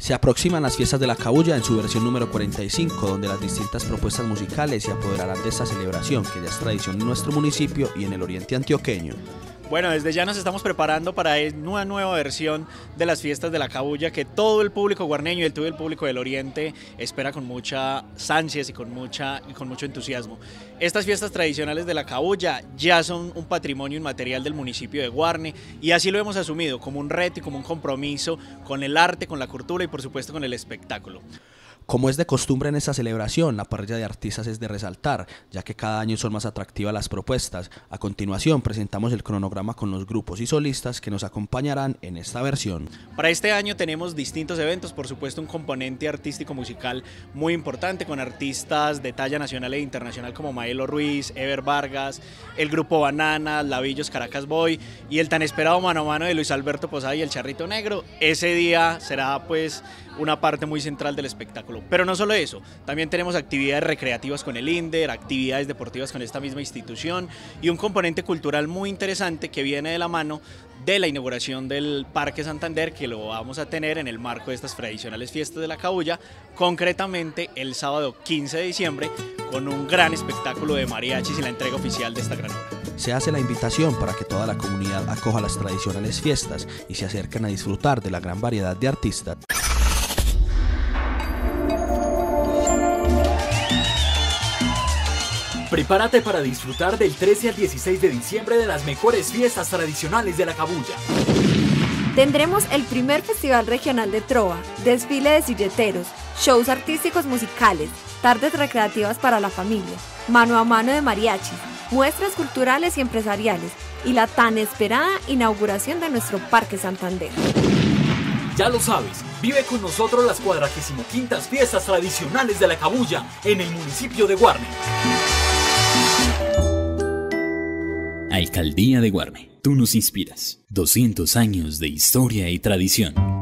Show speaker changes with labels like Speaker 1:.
Speaker 1: Se aproximan las fiestas de la Cabuya en su versión número 45, donde las distintas propuestas musicales se apoderarán de esta celebración que ya es tradición en nuestro municipio y en el oriente antioqueño.
Speaker 2: Bueno, desde ya nos estamos preparando para una nueva versión de las fiestas de la Cabuya que todo el público guarneño y todo el público del oriente espera con muchas ansias y con mucho entusiasmo. Estas fiestas tradicionales de la Cabuya ya son un patrimonio inmaterial del municipio de Guarne y así lo hemos asumido como un reto y como un compromiso con el arte, con la cultura y por supuesto con el espectáculo.
Speaker 1: Como es de costumbre en esta celebración, la parrilla de artistas es de resaltar, ya que cada año son más atractivas las propuestas. A continuación presentamos el cronograma con los grupos y solistas que nos acompañarán en esta versión.
Speaker 2: Para este año tenemos distintos eventos, por supuesto un componente artístico musical muy importante con artistas de talla nacional e internacional como Maelo Ruiz, Ever Vargas, el grupo Banana, Lavillos Caracas Boy y el tan esperado mano a mano de Luis Alberto Posada y el Charrito Negro. Ese día será pues una parte muy central del espectáculo. Pero no solo eso, también tenemos actividades recreativas con el INDER, actividades deportivas con esta misma institución y un componente cultural muy interesante que viene de la mano de la inauguración del Parque Santander, que lo vamos a tener en el marco de estas tradicionales fiestas de la Cabuya, concretamente el sábado 15 de diciembre, con un gran espectáculo de mariachis y la entrega oficial de esta gran obra.
Speaker 1: Se hace la invitación para que toda la comunidad acoja las tradicionales fiestas y se acerquen a disfrutar de la gran variedad de artistas.
Speaker 3: Prepárate para disfrutar del 13 al 16 de diciembre de las mejores fiestas tradicionales de la Cabuya.
Speaker 4: Tendremos el primer Festival Regional de Trova, desfile de silleteros, shows artísticos musicales, tardes recreativas para la familia, mano a mano de mariachis, muestras culturales y empresariales y la tan esperada inauguración de nuestro Parque Santander.
Speaker 3: Ya lo sabes, vive con nosotros las 45ª fiestas tradicionales de la Cabuya en el municipio de Guarne.
Speaker 5: Alcaldía de Guarne, tú nos inspiras. 200 años de historia y tradición.